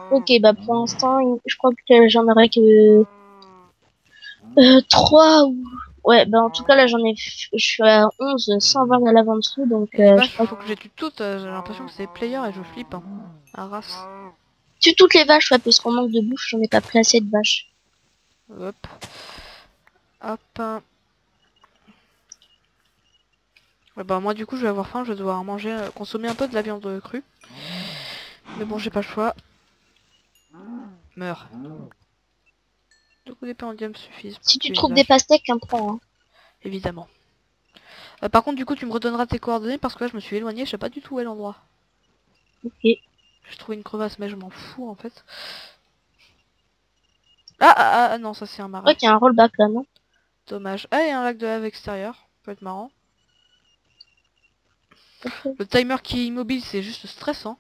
Ok, bah pour l'instant, je crois que j'en aurai que 3 ou... Ouais, bah en tout cas là je suis à 11 sans avoir la lave en dessous, donc Et les je vaches, il crois que... faut que j'ai tué toutes. J'ai l'impression que c'est player et je flippe. Hein. Un race. Tue toutes les vaches, ouais, parce qu'on manque de bouffe, j'en ai pas pris assez de vaches. Hop. Hop. Ouais, bah moi du coup je vais avoir faim, je vais devoir manger, consommer un peu de la viande crue. Mais bon j'ai pas le choix. Meurs. 2 coups d'épée en diamant suffisent pour Si tu tuer une trouves des vache. pastèques, un prends, hein. Évidemment. Par contre du coup tu me redonneras tes coordonnées parce que là je me suis éloigné, je sais pas du tout où est l'endroit. Ok. J'ai trouvé une crevasse mais je m'en fous en fait. Ah non ça c'est un Ouais, marais. qu'il y a un rollback là, non? Dommage. Ah il y a un lac de lave extérieur. Ça peut être marrant. Ok. Le timer qui est immobile c'est juste stressant.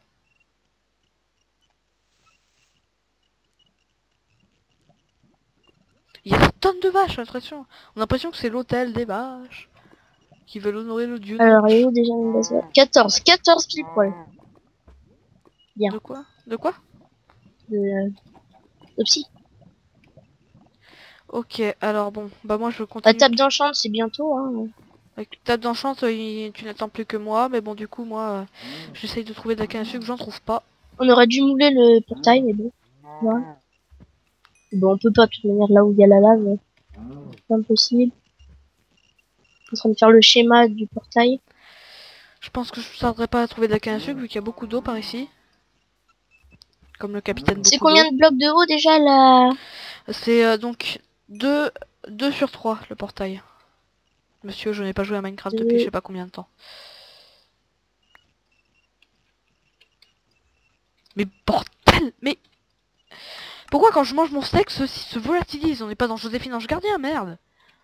Il y a des tonnes de vaches, j'ai l'impression. On a l'impression que c'est l'hôtel des vaches. Qui veulent honorer le dieu Alors, il est Nooch. où déjà une base là? 14 pile poil. Bien. De quoi? De quoi? De, de psy. Ok, alors bon, bah moi je La continue. table d'enchant, c'est bientôt, hein. Avec table d'enchant, tu n'attends plus que moi, mais bon du coup moi j'essaye de trouver de la canne à sucre, j'en trouve pas. On aurait dû mouler le portail, mais bon. Voilà. Bon, on peut pas, de toute manière, là où il y a la lave, c'est impossible. On est en train de faire le schéma du portail. Je pense que je tarderai pas à trouver de la canne à sucre vu qu'il y a beaucoup d'eau par ici. Comme le capitaine C'est beaucoup combien d'eau. de blocs de haut déjà là? C'est donc 2 sur 3 le portail. Monsieur, je n'ai pas joué à Minecraft depuis je De... sais pas combien de temps. Mais bordel. Mais pourquoi quand je mange mon steak ceci se volatilise? On n'est pas dans Joséphine Ange Gardien, merde.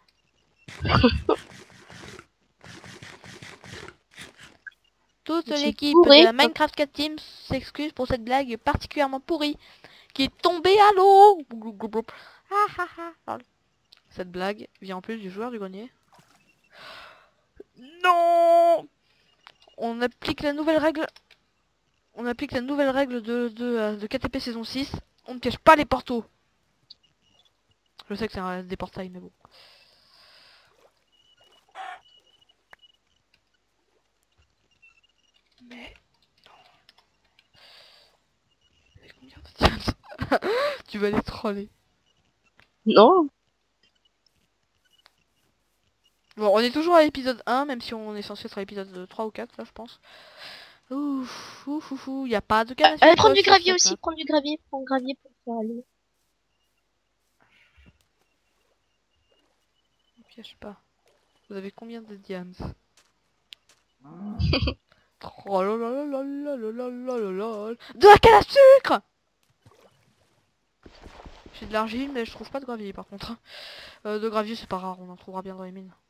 Toute J'ai l'équipe de la couru. Minecraft Cat Team s'excuse pour cette blague particulièrement pourrie qui est tombée à l'eau. Cette blague vient en plus du joueur du grenier. Non. On applique la nouvelle règle. On applique la nouvelle règle de KTP saison 6. On ne piège pas les portos. Je sais que c'est des portails, mais bon. Mais combien de diamants? Tu vas les troller. Non. Bon, on est toujours à l'épisode 1, même si on est censé être à l'épisode 3 ou 4, là, je pense. Ouf, ouf, ouf, ouf. Y a pas de canne à Allez, prendre sucre du sur gravier cette aussi, map. prendre du gravier, prendre gravier pour faire aller. Ne piège pas. Vous avez combien de diams? De la canne à sucre. J'ai de l'argile, mais je trouve pas de gravier par contre. De gravier, c'est pas rare, on en trouvera bien dans les mines.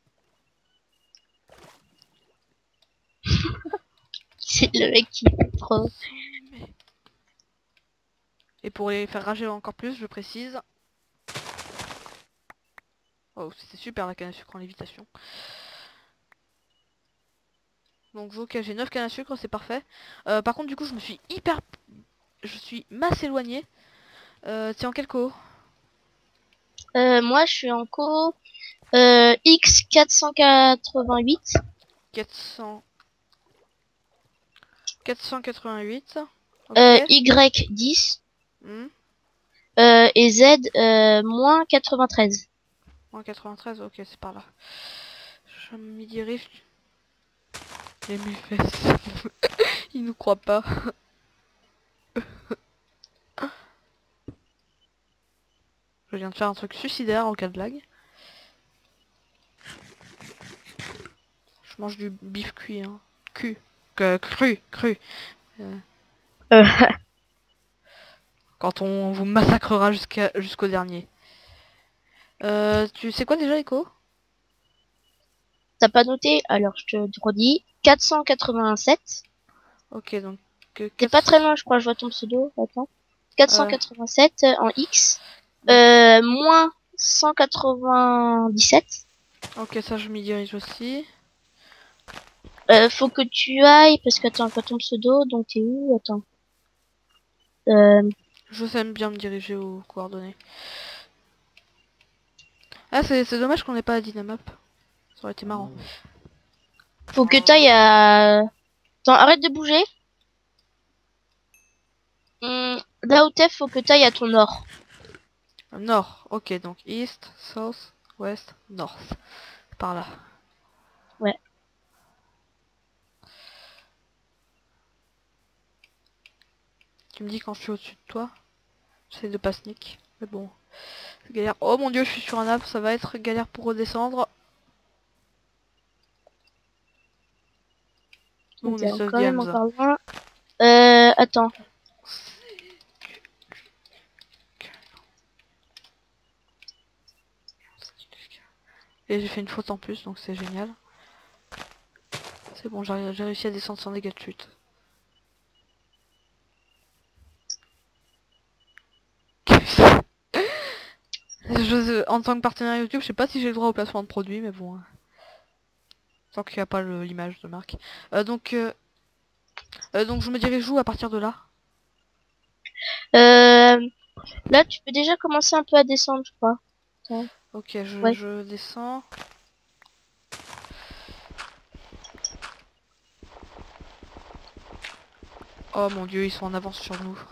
C'est le mec qui est trop. Et pour les faire rager encore plus, je précise. Oh, c'était super la canne à sucre en lévitation. Donc ok, j'ai 9 cannes à sucre, c'est parfait. Par contre, du coup, je suis masse éloigné. T'es en quel co? Moi, je suis en co X 488, 400... 488. Ok. Y 10 Hmm. et Z moins 93. En 93, ok, c'est par là. Je m'y dirige. Les mes fesses. Ils nous croient pas. Je viens de faire un truc suicidaire en cas de blague. Je mange du bif cuit, hein. Cru. Euh, Euh, quand on vous massacrera jusqu'au dernier. Tu sais quoi déjà, Echo? T'as pas noté? Alors, je te redis. 487. Ok, donc T'es pas très 4... loin, je crois, je vois ton pseudo. Attends. Euh, 487 en X. donc... Moins 197. Ok, ça je m'y dirige aussi. Faut que tu ailles, parce que attends, je vois ton pseudo, donc t'es où? Attends. Euh, Je sais bien me diriger aux coordonnées. Ah, c'est dommage qu'on n'ait pas la dynamap. Ça aurait été marrant. Faut que t'ailles à... Attends, arrête de bouger. Là où t'es, faut que t'ailles à ton nord. Nord, ok, donc east, south, west, north. Par là. Ouais. Tu me dis quand je suis au-dessus de toi. J'essaie de pas sneak. Mais bon. C'est galère. Oh mon dieu, je suis sur un arbre, ça va être galère pour redescendre. Nous on Ok, est sauve quand même games. encore loin. Attends. Et j'ai fait une faute en plus, donc c'est génial. C'est bon, j'ai réussi à descendre sans dégâts de chute. En tant que partenaire YouTube, je sais pas si j'ai le droit au placement de produits, mais bon. Tant qu'il n'y a pas l'image de marque. Donc je me dirige où à partir de là? Euh, Là, tu peux déjà commencer un peu à descendre, je crois. Attends. Ok, Ouais. je descends. Oh mon dieu, ils sont en avance sur nous.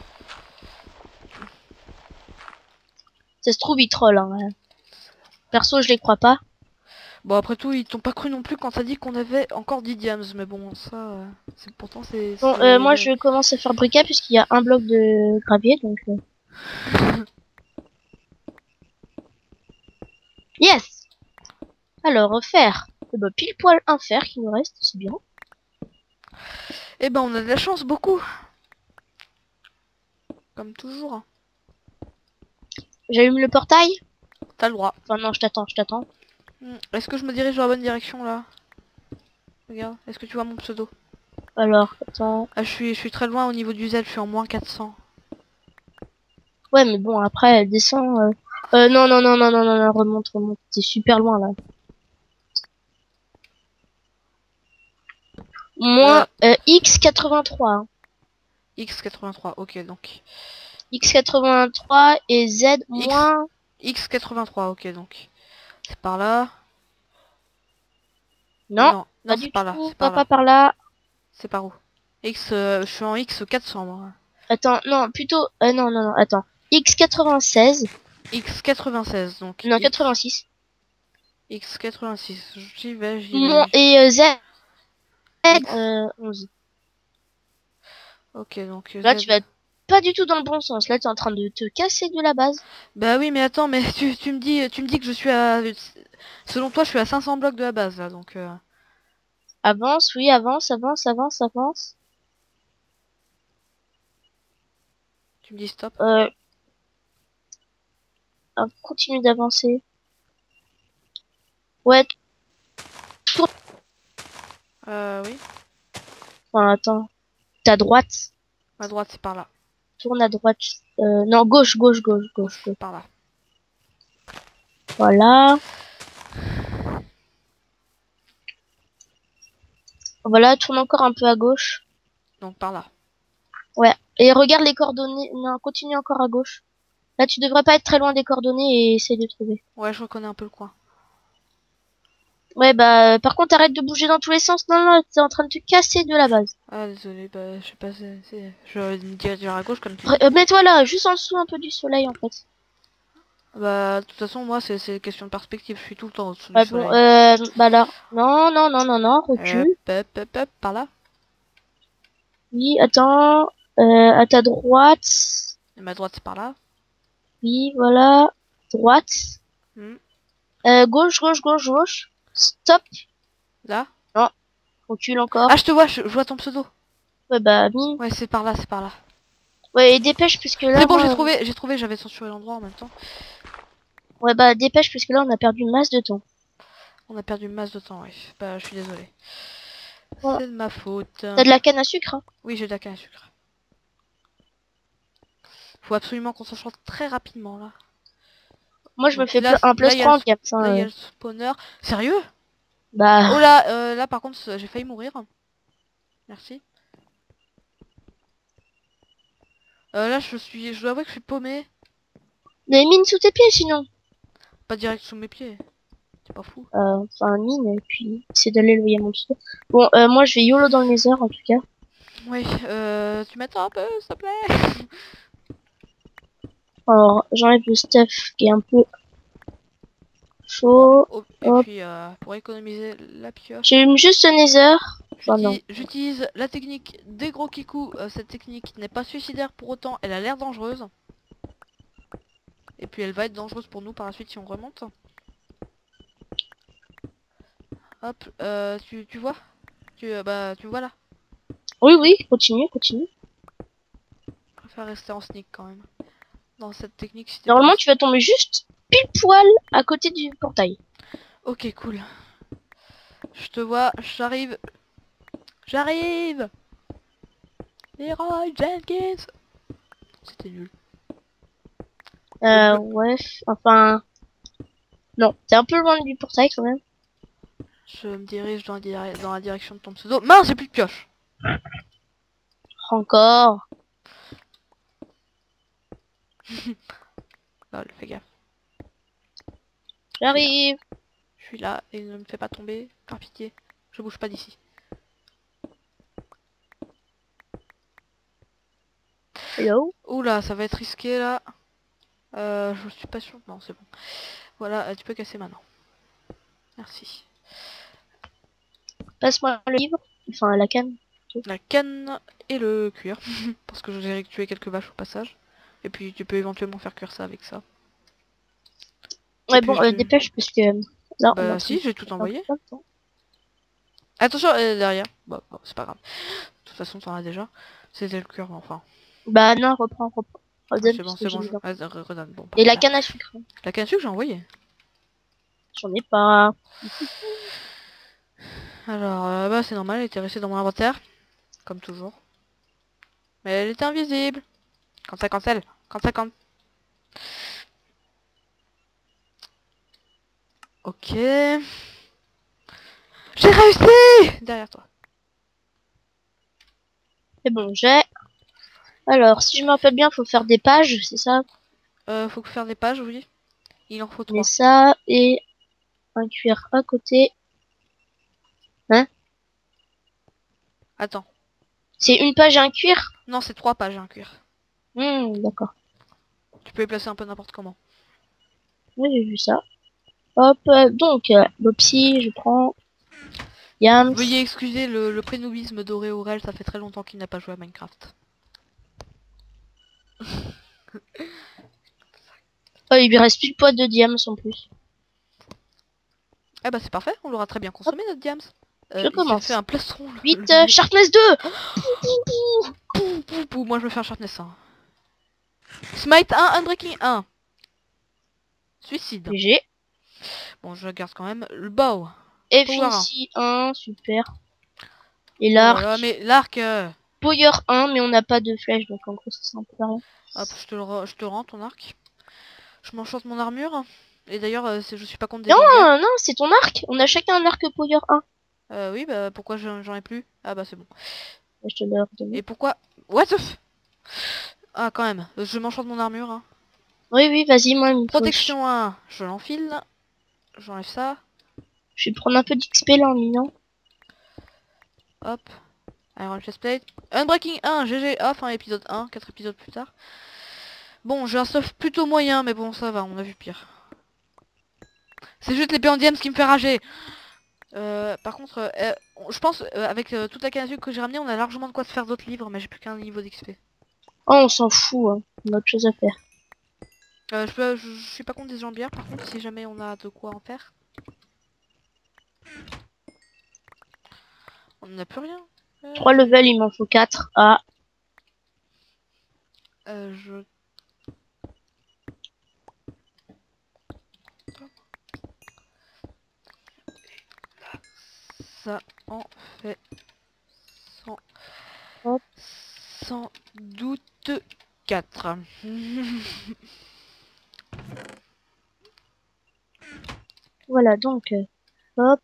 Ça se trouve, ils trollent, hein. Perso, je les crois pas. Bon, après tout, ils t'ont pas cru non plus quand t'as dit qu'on avait encore 10 diams, mais bon, ça, pourtant c'est... Bon, moi, je commence à faire briquet puisqu'il y a un bloc de gravier, donc... Yes! Alors, fer. Eh ben, pile poil un fer qui nous reste, c'est bien. Eh ben, on a de la chance, beaucoup. Comme toujours. J'allume le portail? T'as le droit. Enfin, non, je t'attends, je t'attends. Est-ce que je me dirige dans la bonne direction, là? Regarde, est-ce que tu vois mon pseudo? Alors, attends. Ah, je suis très loin au niveau du Z, je suis en moins 400. Ouais, mais bon, après, elle descend... non, non, non, non, non, non, non, remonte, remonte. T'es super loin, là. Moins X83. Hein. X83, ok, donc... X83 et Z X... moins... X83, ok, donc... C'est par là. Non, Non, non, pas c'est du par là, tout. c'est par Pas là. par là. C'est par où? Je suis en X400, moi. Attends, non, plutôt... non, non, non, attends. X96. X96, donc Non, 86. X86. J'y vais, j'y Moins, vais. et Z X. 11. Ok, donc Là, Z. tu vas pas du tout dans le bon sens. Là, t'es en train de te casser de la base. Bah oui, mais attends, mais tu me dis que je suis à... Selon toi, je suis à 500 blocs de la base, là, donc... Avance, oui, avance, avance, avance, avance. Tu me dis stop. Continue d'avancer. Ouais, tourne. Oui. Enfin, attends. T'es à droite. À droite, c'est par là. Tourne à droite. Non, gauche, gauche, gauche, gauche, Gauche, gauche. par là. Voilà. Voilà, tourne encore un peu à gauche. Donc par là. Ouais. Et regarde les coordonnées. Non, continue encore à gauche. Là, tu devrais pas être très loin des coordonnées et essaye de trouver. Ouais, je reconnais un peu le coin. Ouais, bah, par contre, arrête de bouger dans tous les sens. Non, non, t'es en train de te casser de la base. Ah, désolé, bah, je sais pas, je me dirige vers la gauche, comme tu dis. Mets-toi là, juste en dessous un peu du soleil, en fait. Bah, de toute façon, moi, c'est question de perspective. Je suis tout le temps au-dessous du Ouais, bon, soleil. bah là. Non, non, non, non, non, recule. Par là. Oui, attends. À ta droite. Et ma droite, c'est par là. Oui, voilà. Droite. Hmm. Gauche, gauche, gauche, gauche. Stop. Là. Non, recule encore. Ah, je te vois, je vois ton pseudo. Ouais, bah, mine. Ouais, c'est par là, c'est par là. Ouais, et dépêche, puisque là, C'est bon, moi... j'ai trouvé, j'avais censuré l'endroit en même temps. Ouais, bah, dépêche, puisque là, on a perdu masse de temps. On a perdu masse de temps, ouais. Bah, je suis désolé. Bon, C'est de ma faute. t'as de la canne à sucre, hein. Oui, j'ai de la canne à sucre. Faut absolument qu'on s'en sorte très rapidement, là. Moi, je me Donc fais là, un plus là, il y a 30, Gaps, là, il y a hein. le spawner. Sérieux? Oh Bah, là, là, par contre, j'ai failli mourir. Merci. Là, je dois avouer que je suis paumé. Des mines sous tes pieds, sinon. Pas direct sous mes pieds. C'est pas fou. Enfin, mine, et puis c'est d'aller le mon pseudo. Bon, moi, je vais YOLO dans le nether, en tout cas. Oui, tu m'attends un peu, s'il te plaît. Alors, j'enlève le stuff qui est un peu Bon, chaud. et Hop. puis, pour économiser la pioche, J'allume juste le nether. Enfin, non. j'utilise la technique des gros kikous. Cette technique n'est pas suicidaire pour autant, elle a l'air dangereuse. Et puis elle va être dangereuse pour nous par la suite si on remonte. Hop, tu vois? Tu me vois là? Oui, oui, continue, continue. Je préfère rester en sneak quand même. Dans cette technique, si t'es pas Normalement, en tu vas tomber juste pile poil à côté du portail. Ok, cool. Je te vois, j'arrive. J'arrive! Leroy Jenkins! C'était nul. Ouais, enfin, non, t'es un peu loin du portail quand même. Je me dirige dans la direction de ton pseudo. Mince, j'ai plus de pioche! Encore. Lol, fais gaffe. Je suis là. J'arrive. Je suis là et ne me fais pas tomber. Par pitié. Je bouge pas d'ici. Hello. Oula, ça va être risqué là. Je suis pas sûr. Non, c'est bon. Voilà, tu peux casser maintenant. Merci. Passe-moi le livre. Enfin, la canne. La canne et le cuir. Parce que j'ai tué quelques vaches au passage. Et puis tu peux éventuellement faire cuire ça avec ça. Et Ouais, puis bon, je... dépêche, parce que là, on est en Bah train de si, j'ai tout perdre envoyé. plein de temps. Attention, derrière. Bon, c'est pas grave. De toute façon, t'en as déjà. C'était le cœur, enfin. Bah, non, reprends. Oui, Redonne, c'est bon, puisque j'ai mis dans. redonne. Bon, Et la parfait. canne à sucre. La canne à sucre, j'ai envoyé. J'en ai pas. Alors, bah, c'est normal, elle était restée dans mon inventaire. Comme toujours. Mais elle était invisible. Quand ça cancelle. Quand ça cancelle. Ok. J'ai réussi! Derrière toi. C'est bon, j'ai. Alors, si je me rappelle bien, faut faire des pages, c'est ça? Faut faire des pages, oui. Il en faut Mais 3. ça, et un cuir à côté. Hein? Attends. C'est une page et un cuir? Non, c'est 3 pages, un cuir. D'accord. Tu peux les placer un peu n'importe comment. Oui, j'ai vu ça. Hop, donc, Lopsy, je prends. Yams. Veuillez excuser le prénomisme d'Oré Aurel, ça fait très longtemps qu'il n'a pas joué à Minecraft. Oh, il lui reste plus de poids de diams en plus. Eh bah c'est parfait, on l'aura très bien Hop, consommé notre diams. je Il s'est fait commence. un plastron. 8, Sharpness 2! Moi je vais faire Sharpness 1. Smite 1, Unbreaking 1. Suicide. GG. Bon, je garde quand même le bow. Power 1. Effincy 1, super. Et Oh là là, l'arc. mais l'arc... Power 1, mais on n'a pas de flèche, donc en gros, ça sert un peu à rien. Hop, je te rends ton arc. Je m'enchante mon armure. Et d'ailleurs, je suis pas contre des Non, jambières. non, c'est ton arc. On a chacun un arc Power 1. Oui, bah pourquoi j'en ai plus? Ah bah c'est bon. Je te l'ai redonné. Et pourquoi... What the f... Ah quand même, je m'enchante mon armure. Hein. Oui, oui, vas-y, moi, il me faut... Protection 1, je l'enfile. J'enlève ça. Je vais prendre un peu d'XP là en minant. Hop. Iron Chestplate. Unbreaking 1, GG. Ah, fin épisode 1, 4 épisodes plus tard. Bon, j'ai un stuff plutôt moyen, mais bon, ça va, on a vu pire. C'est juste l'épée en diams qui me fait rager. Par contre, je pense, avec toute la canne à sucre que j'ai ramenée, on a largement de quoi se faire d'autres livres, mais j'ai plus qu'un niveau d'XP. Oh, on s'en fout, hein. On a autre chose à faire. Je suis pas contre des jambières, par contre, si jamais on a de quoi en faire. On n'a plus rien. 3 levels, il m'en faut 4. Ah, Je... Ça en fait sans, hop. sans doute 4. Voilà, donc, hop.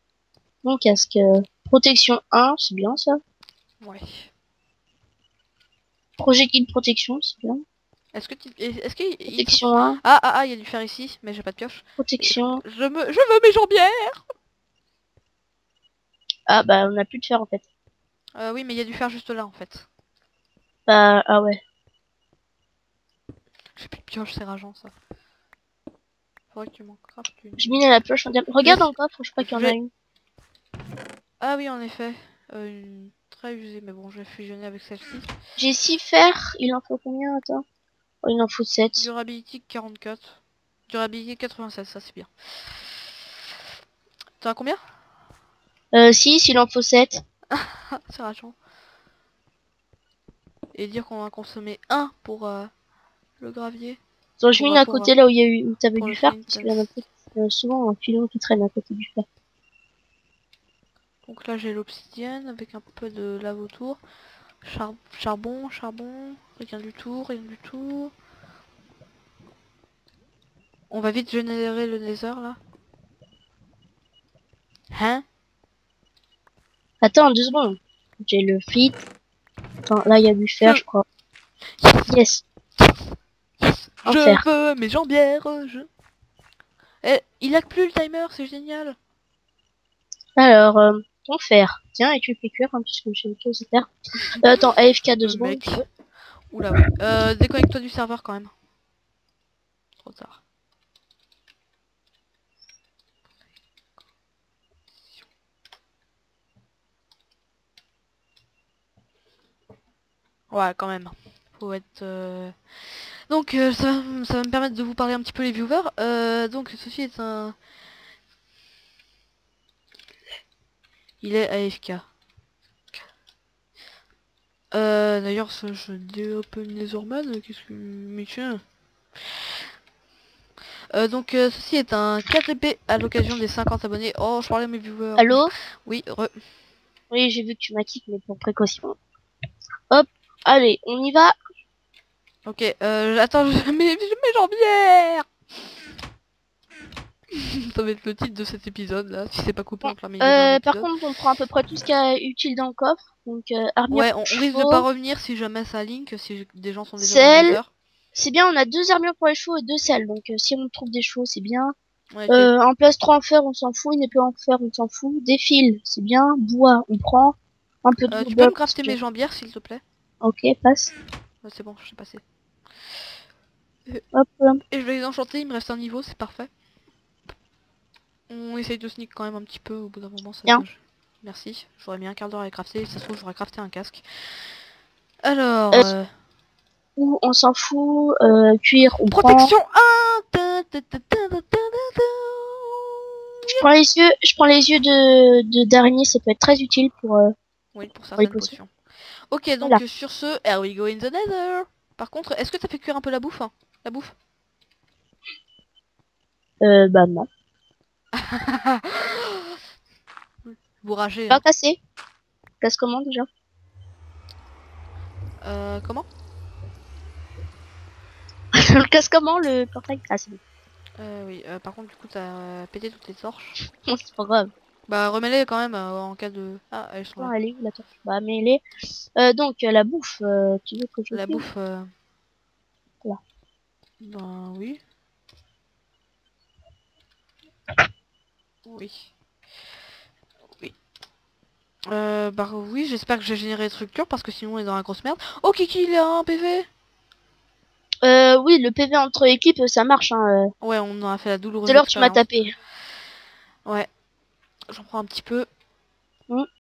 Mon casque. Protection 1, c'est bien ça. Ouais. Projectile protection, c'est bien. Est-ce que Protection 1, il y a du fer ici, mais j'ai pas de pioche. protection. Je veux mes jambières. Ah bah on a plus de fer en fait. Oui, mais il y a du fer juste là en fait. Bah ah ouais. J'ai plus de pioche, c'est rageant ça. Faudrait que tu m'en craftes une. J'ai mis dans la pioche. Regarde dans le coffre, je crois qu'il y en a vais- une. Ah oui, en effet. Une très usée, mais bon, je vais fusionner avec celle-ci. J'ai 6 fer, il en faut combien, attends? Oh, il en faut 7. Durability 44. Durabilité 87, ça c'est bien. T'en as combien? 6, il en faut 7. Ah, c'est rageant. Et dire qu'on a consommé 1 pour le gravier. Donc je mets une à côté là où il y a eu, où t'avais pour du le fer, flint, parce qu'il y en a souvent un filon qui traîne à côté du fer. Donc là j'ai l'obsidienne avec un peu de lave autour. Charbon, rien du tout, rien du tout. On va vite générer le nether là. Hein? Attends, 2 secondes. J'ai le flit. Attends, là il y a du fer, je crois. Yes. En Je fer. veux mes jambières, Eh, il a que plus le timer, c'est génial. Alors, ton fer. Tiens, et tu le fais cuire, hein, puisque j'ai autre chose à faire. Attends, AFK 2 Le secondes. mec. Oula oui. Déconnecte-toi du serveur quand même. Trop tard. Ouais, quand même. Faut être... Donc, ça va me permettre de vous parler un petit peu les viewers. Donc, ceci est un... Il est AFK. D'ailleurs, je déopen les hormones. Qu'est-ce que... Michel donc, ceci est un KTP à l'occasion des 50 abonnés. Oh, je parlais à mes viewers. Allô? Oui, Oui, j'ai vu que tu m'as quitté, mais pour précaution. Hop, allez, on y va. Ok, attends, mes jambières. Ça va être le titre de cet épisode là, si c'est pas coupé Bon, en plein milieu d'un par épisode. contre, on prend à peu près tout ce qu'il y a utile dans le coffre. Donc, armure Ouais, pour on risque de chevaux, pas revenir si jamais ça link, si des gens sont déjà dans sel. le nether. C'est bien, on a 2 armures pour les chevaux et 2 selles. Donc, si on trouve des chevaux, c'est bien. Ouais, ok. Un plastron en fer, on s'en fout. Une épée en fer, on s'en fout. Des fils, c'est bien. Bois, on prend. Un peu de Tu peux me bois. crafter mes jambières s'il te plaît? Ok, passe. C'est bon, je sais passer. Hop. Et je vais les enchanter, il me reste un niveau, c'est parfait. On essaye de sneak quand même un petit peu, au bout d'un moment ça Bien. doge. Merci, j'aurais mis un quart d'heure à les crafter, ça se trouve j'aurais crafté un casque. Alors... Ou on s'en fout. Cuir, on prend. Protection 1. Je prends les yeux d'araignée, ça peut être très utile pour Oui, pour les certaines potions. potions. Ok, donc Voilà. sur ce, here we go in the nether. Par contre, est-ce que t'as fait cuire un peu la bouffe, hein? La bouffe? Bah non. Bourragé, Pas hein. casser. Casse comment déjà? Comment? Le casse comment le portail? Ah c'est bon. Oui, par contre, du coup, t'as pété toutes tes torches. C'est pas grave. Bah, remets-les quand même en cas de... Ah, elles sont Non, là. elle est où la torche? Bah mets-les. Donc la bouffe, tu veux que je La cuise? bouffe... Là. Ben oui. Oui. Oui. Bah oui, j'espère que j'ai généré des structures parce que sinon on est dans la grosse merde. Oh Kiki, il a un PV. Oui, le PV entre équipes, ça marche. Hein. Ouais, on en a fait la douloureuse Tout à l'heure, tu m'as expérience. tapé. Ouais. J'en prends un petit peu. Mm.